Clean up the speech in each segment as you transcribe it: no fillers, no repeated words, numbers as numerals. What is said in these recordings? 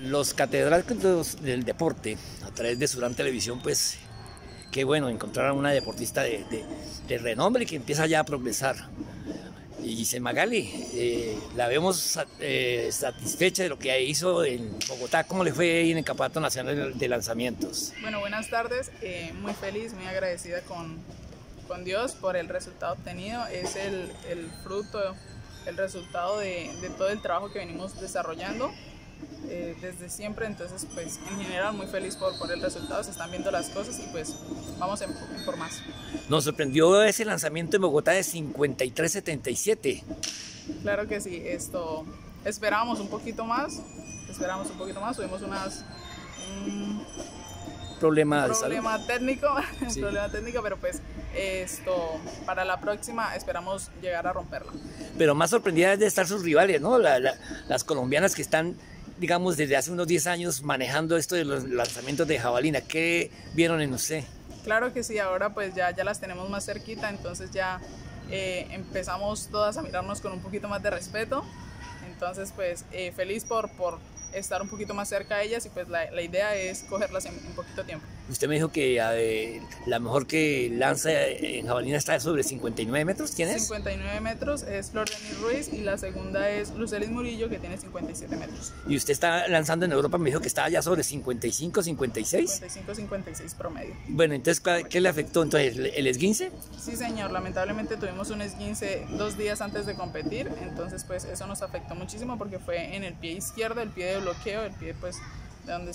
los catedráticos del deporte, a través de Surán Televisión, pues qué bueno encontrar a una deportista de renombre y que empieza ya a progresar. Y Giselle Magali, la vemos satisfecha de lo que hizo en Bogotá. ¿Cómo le fue en el Campeonato Nacional de Lanzamientos? Bueno, buenas tardes. Muy feliz, muy agradecida con Dios por el resultado obtenido. Es el fruto, el resultado de todo el trabajo que venimos desarrollando desde siempre. Entonces, pues en general muy feliz por el resultado. Se están viendo las cosas y pues vamos por más. Nos sorprendió ese lanzamiento en Bogotá de 53.77. Claro que sí, esperábamos un poquito más, tuvimos un problema técnico, sí. Un problema técnico, pero pues para la próxima esperamos llegar a romperla. Pero más sorprendidas de estar sus rivales, ¿no? Las colombianas que están, digamos, desde hace unos 10 años manejando esto de los lanzamientos de jabalina. ¿Qué vieron en usted? Claro que sí, ahora pues ya las tenemos más cerquita, entonces ya empezamos todas a mirarnos con un poquito más de respeto. Entonces pues feliz por estar un poquito más cerca de ellas y pues la idea es cogerlas en poquito tiempo. Usted me dijo que la mejor que lanza en jabalina está sobre 59 metros, ¿quién es? 59 metros es Flor Denis Ruiz y la segunda es Lucelis Murillo, que tiene 57 metros. Y usted está lanzando en Europa, me dijo que estaba ya sobre 55, 56. 55, 56 promedio. Bueno, entonces, ¿qué le afectó entonces? ¿El esguince? Sí, señor, lamentablemente tuvimos un esguince 2 días antes de competir, entonces pues eso nos afectó muchísimo porque fue en el pie izquierdo, el pie de bloqueo, el pie pues de donde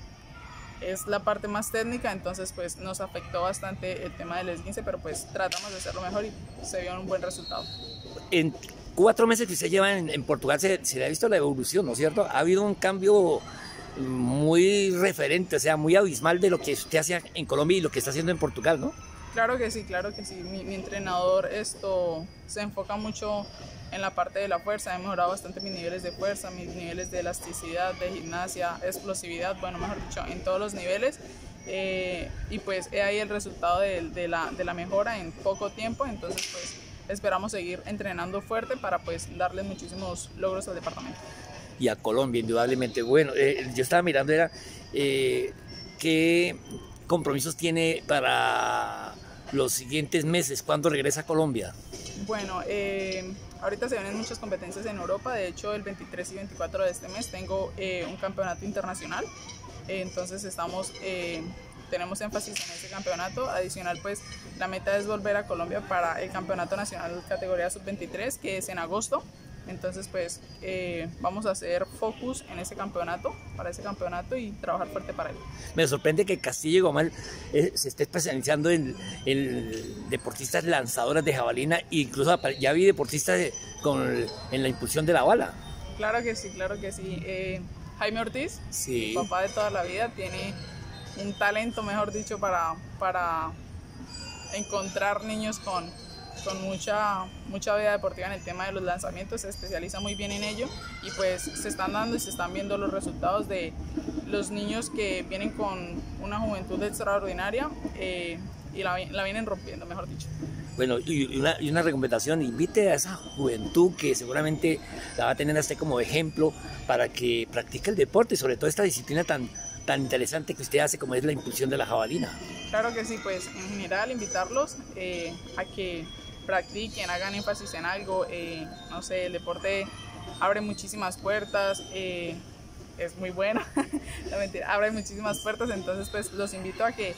es la parte más técnica, entonces pues nos afectó bastante el tema del esguince, pero pues tratamos de hacerlo mejor y se vio un buen resultado. En 4 meses que usted lleva en Portugal se le ha visto la evolución, ¿no es cierto? Ha habido un cambio muy referente, o sea, muy abismal de lo que usted hacía en Colombia y lo que está haciendo en Portugal, ¿no? Claro que sí, mi entrenador se enfoca mucho en la parte de la fuerza. He mejorado bastante mis niveles de fuerza, mis niveles de elasticidad, de gimnasia, explosividad, bueno, mejor dicho, en todos los niveles. Y pues ahí el resultado de la mejora en poco tiempo. Entonces pues esperamos seguir entrenando fuerte para pues darle muchísimos logros al departamento. Y a Colombia, indudablemente. Bueno, yo estaba mirando, qué compromisos tiene para los siguientes meses. ¿Cuándo regresa a Colombia? Bueno, ahorita se vienen muchas competencias en Europa. De hecho, el 23 y 24 de este mes tengo un campeonato internacional. Entonces tenemos énfasis en ese campeonato. Adicional, pues la meta es volver a Colombia para el campeonato nacional categoría sub-23, que es en agosto. Entonces pues vamos a hacer focus en para ese campeonato y trabajar fuerte para él. Me sorprende que Castillo y Gomal se esté especializando en deportistas lanzadoras de jabalina e incluso ya vi deportistas en la impulsión de la bala. Claro que sí, claro que sí. Jaime Ortiz, sí, papá de toda la vida, tiene un talento, mejor dicho, para encontrar niños con mucha vida deportiva en el tema de los lanzamientos. Se especializa muy bien en ello y pues se están dando y se están viendo los resultados de los niños que vienen con una juventud extraordinaria y la vienen rompiendo, mejor dicho. Bueno, y una recomendación: invite a esa juventud que seguramente la va a tener a usted como ejemplo para que practique el deporte y sobre todo esta disciplina tan interesante que usted hace, como es la impulsión de la jabalina. Claro que sí, pues en general invitarlos a que practiquen, hagan énfasis en algo. No sé, el deporte abre muchísimas puertas, es muy bueno, no, mentira, abre muchísimas puertas, entonces pues los invito a que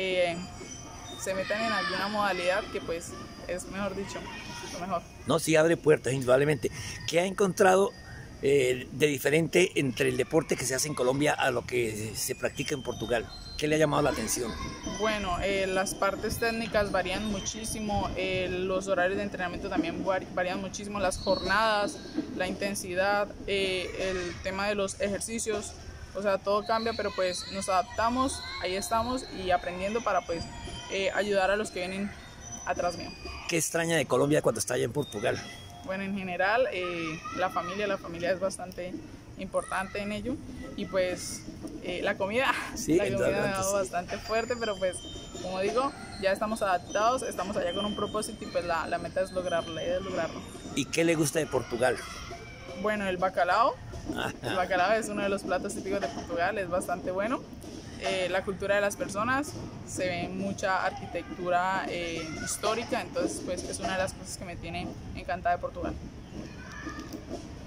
se metan en alguna modalidad que pues es, mejor dicho, lo mejor. No, sí abre puertas, indudablemente. ¿Qué ha encontrado de diferente entre el deporte que se hace en Colombia a lo que se practica en Portugal? ¿Qué le ha llamado la atención? Bueno, las partes técnicas varían muchísimo, los horarios de entrenamiento también varían muchísimo, las jornadas, la intensidad, el tema de los ejercicios, o sea, todo cambia, pero pues nos adaptamos, ahí estamos y aprendiendo para pues ayudar a los que vienen atrás mío. ¿Qué extraña de Colombia cuando está allá en Portugal? Bueno, en general la familia es bastante importante en ello y pues la comida, sí, me ha dado bastante fuerte, pero pues como digo, ya estamos adaptados, estamos allá con un propósito y pues la meta es lograrlo, la idea es lograrlo. ¿Y qué le gusta de Portugal? Bueno, el bacalao, El bacalao es uno de los platos típicos de Portugal, es bastante bueno. La cultura de las personas, se ve mucha arquitectura histórica, entonces pues es una de las cosas que me tiene encantada de Portugal.